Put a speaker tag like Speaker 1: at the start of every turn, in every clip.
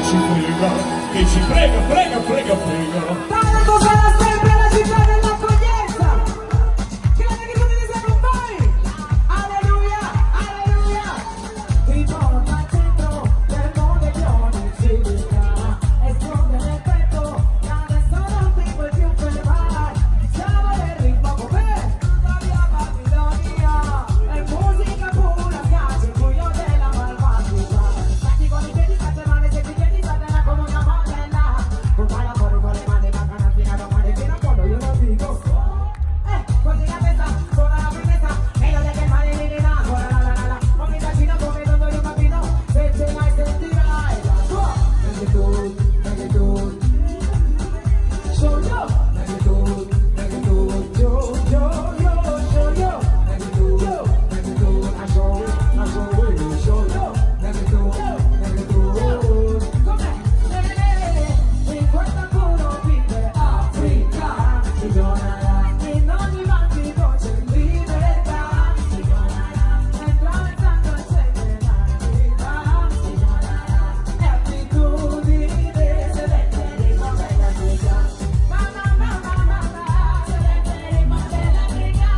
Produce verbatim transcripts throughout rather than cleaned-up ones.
Speaker 1: ci frega, che ci frega, frega, frega, frega.
Speaker 2: Taranto sarà sempre la città dell'accoglienza. Che la negatività con voi. Alleluia, alleluia. Ti porta al centro del mondo di ogni civiltà. Esplode nel petto e adesso non ti puoi più fermare. Siamo nel ritmo con me. La mia Babilonia è musica pura, schiaccia il buio della malvagità. Batti con i piedi, sette mani, se ti chiedi, salterà come una modella. Non vai a fuori con le mani, ma canna fino a domani, fino a quando io non dico. Eh, così la testa, suona la premessa, e non è che male mi dirà, ora la la la la. Non mi trascino come quando io bambino, se ce l'hai sentirai la tua. Neghetud, neghetud, show yo, neghetud, neghetud, yo, yo, yo, show yo, neghetud, yo, neghetud, I show, I show you, show yo, neghetud, neghetud. Com'è? Eh, in questa culo vive Africa, si donarà, in ogni battito c'è libertà, si donarà, entrando e scende la vita, si donarà, è abitudine, se vede il ritmo dell'Africa, mamma, mamma, mamma, se vede il ritmo dell'Africa.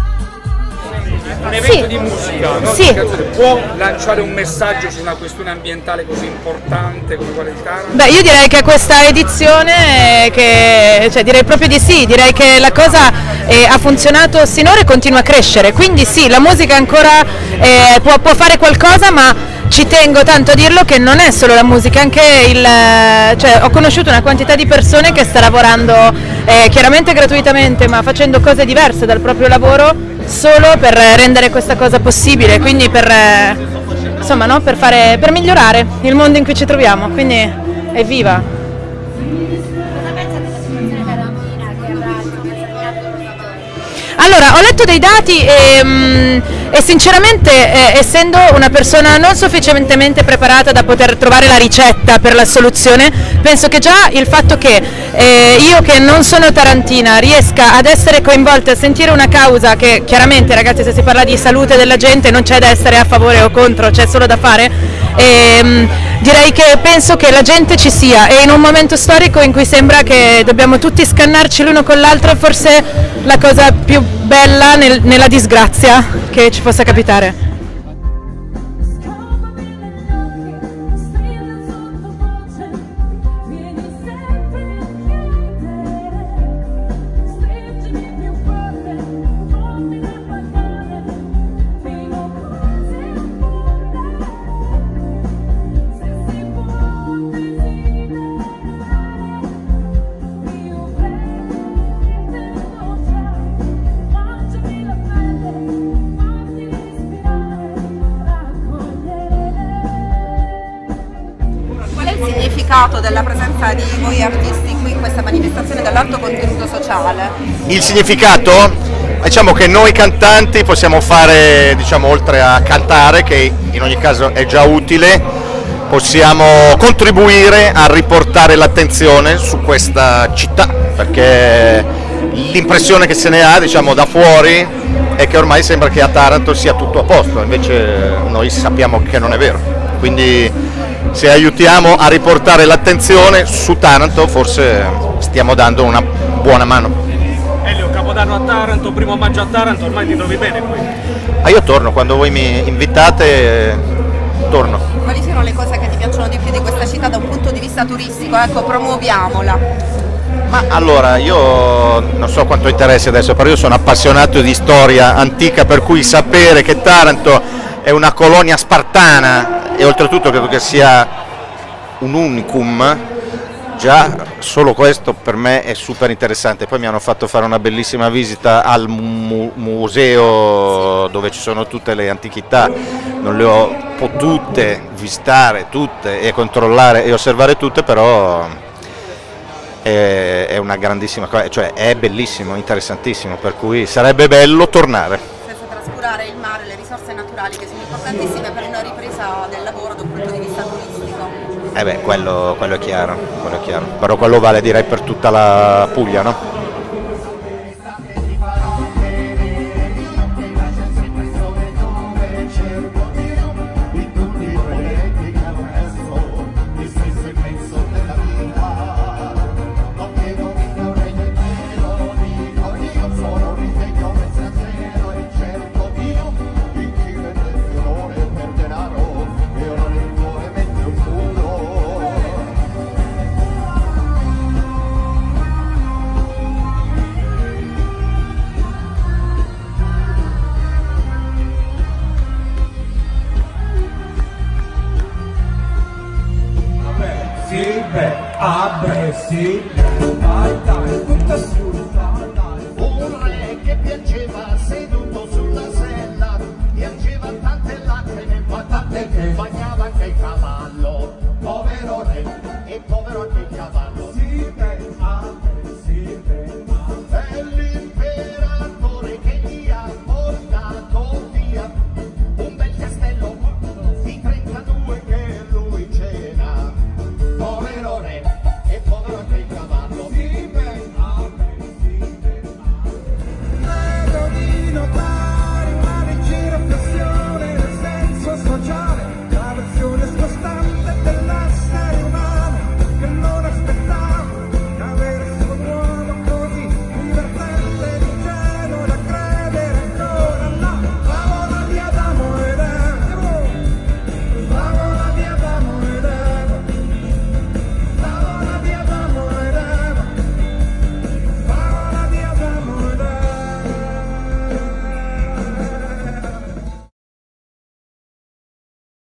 Speaker 3: Un evento di musica, no?
Speaker 4: Sì.
Speaker 3: Può lanciare un messaggio su una questione ambientale così importante come quella di Taranto?
Speaker 4: Beh, io direi che questa edizione, che, cioè direi proprio di sì, direi che la cosa eh, ha funzionato sinora e continua a crescere, quindi sì, la musica ancora eh, può, può fare qualcosa, ma ci tengo tanto a dirlo che non è solo la musica, anche il, cioè, ho conosciuto una quantità di persone che sta lavorando eh, chiaramente gratuitamente, ma facendo cose diverse dal proprio lavoro solo per rendere questa cosa possibile, quindi per, eh, insomma, no? per, fare, per migliorare il mondo in cui ci troviamo, quindi evviva!
Speaker 5: Cosa pensa della situazione della Mina che avrà esaminato i lavoratori?
Speaker 4: Allora, ho letto dei dati e, mm, e sinceramente, eh, essendo una persona non sufficientemente preparata da poter trovare la ricetta per la soluzione, penso che già il fatto che eh, io che non sono tarantina riesca ad essere coinvolta, a sentire una causa che chiaramente, ragazzi, se si parla di salute della gente non c'è da essere a favore o contro, c'è solo da fare, e, mm, direi che penso che la gente ci sia, e in un momento storico in cui sembra che dobbiamo tutti scannarci l'uno con l'altro, forse la cosa più bella nel, nella disgrazia che ci possa capitare.
Speaker 6: Della presenza di voi artisti qui in questa manifestazione dall'alto contenuto sociale?
Speaker 7: Il significato? Diciamo che noi cantanti possiamo fare, diciamo, oltre a cantare, che in ogni caso è già utile, possiamo contribuire a riportare l'attenzione su questa città, perché l'impressione che se ne ha, diciamo, da fuori è che ormai sembra che a Taranto sia tutto a posto, invece noi sappiamo che non è vero. Quindi se aiutiamo a riportare l'attenzione su Taranto, forse stiamo dando una buona mano.
Speaker 3: Elio, Capodanno a Taranto, primo maggio a Taranto, ormai ti trovi bene qui?
Speaker 7: Ah, io torno, quando voi mi invitate, torno.
Speaker 6: Quali sono le cose che ti piacciono di più di questa città da un punto di vista turistico? Ecco, promuoviamola.
Speaker 7: Ma allora, io non so quanto interessi adesso, però io sono appassionato di storia antica, per cui sapere che Taranto è una colonia spartana, e oltretutto credo che sia un unicum, già solo questo per me è super interessante. Poi mi hanno fatto fare una bellissima visita al mu museo dove ci sono tutte le antichità, non le ho potute visitare tutte e controllare e osservare tutte, però è, è una grandissima cosa, cioè è bellissimo, interessantissimo, per cui sarebbe bello tornare.
Speaker 6: Senza trascurare il mare, le risorse naturali che sono importantissime per una ripresa del lavoro da un punto di vista turistico.
Speaker 7: Eh beh, quello, quello è chiaro, quello è chiaro, però quello vale direi per tutta la Puglia, no?
Speaker 2: aggressive, aggressive, dai dai, tutta su.